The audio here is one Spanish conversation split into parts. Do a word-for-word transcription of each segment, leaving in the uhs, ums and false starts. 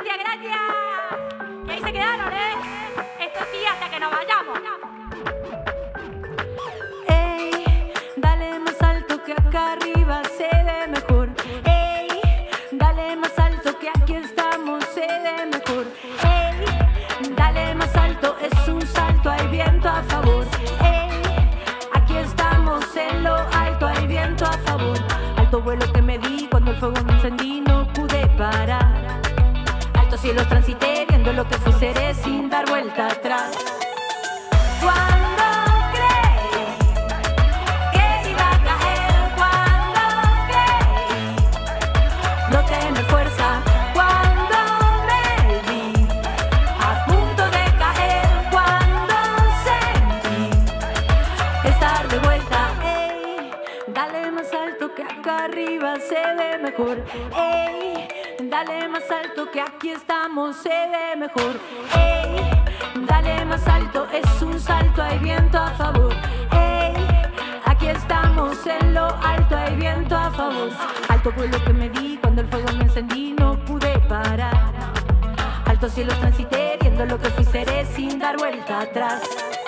Gracias, gracias. Y ahí se quedaron, ¿eh? Esto sí, hasta que nos vayamos. Ey, dale más alto que acá arriba se ve mejor. Ey, dale más alto que aquí estamos se ve mejor. Ey, dale más alto, es un salto, hay viento a favor. Ey, aquí estamos en lo alto, hay viento a favor. Alto vuelo que me di cuando el fuego me encendí, no pude parar. Altos cielos transité, viendo lo que fui seré sin dar vuelta atrás. Cuando creí que iba a caer, cuando creí no tener fuerza, cuando me vi a punto de caer, cuando sentí estar de vuelta. Ey, dale más alto que acá arriba se ve mejor. Ey, dale más alto que aquí estamos se ve mejor. Ey, dale más alto, es un salto, hay viento a favor. Ey, aquí estamos en lo alto, hay viento a favor. Alto vuelo que me di cuando el fuego me encendí, no pude parar. Altos cielos transité, viendo lo que fui seré sin dar vuelta atrás.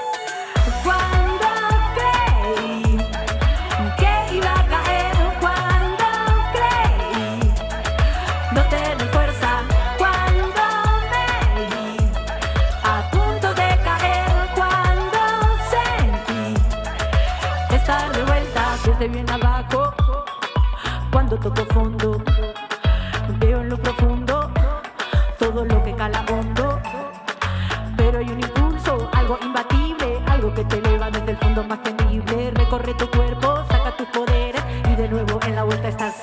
Cuando creí que iba a caer, cuando creí no tener fuerza, cuando me vi a punto de caer, cuando sentí estar de vuelta desde bien abajo. Cuando toco fondo, veo en lo profundo todo lo que cala hondo. Pero hay un impulso, algo imbatible, algo que te eleva desde el fondo más temible. Recorre tu cuerpo, saca tus poderes y de nuevo en la vuelta estás.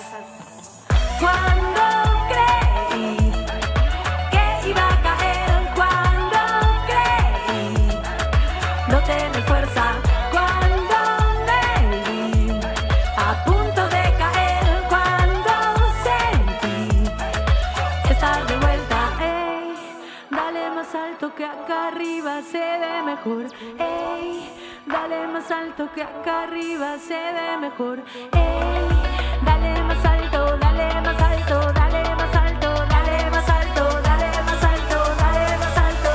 Cuando creí que iba a caer, cuando creí no tener fuerza, cuando me vi a punto de caer, cuando sentí estar de vuelta. Ey, dale más alto que acá arriba se ve mejor. Ey, dale más alto que acá arriba se ve mejor. Ey, dale más alto, dale más alto, dale más alto, dale más alto, dale más alto, dale más alto.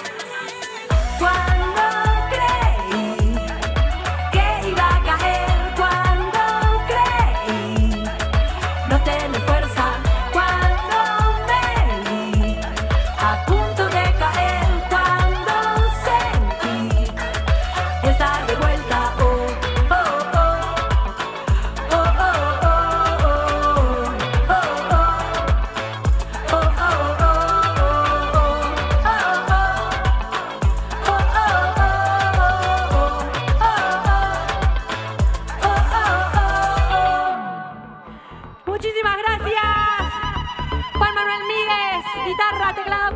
Cuando creí que iba a caer, cuando creí no tener fuerza, cuando me vi a punto de caer, cuando sentí estar de vuelta. Oh, oh, oh, oh, oh, oh, oh, oh, Muchísimas gracias, Juan Manuel Míguez, guitarra, teclado.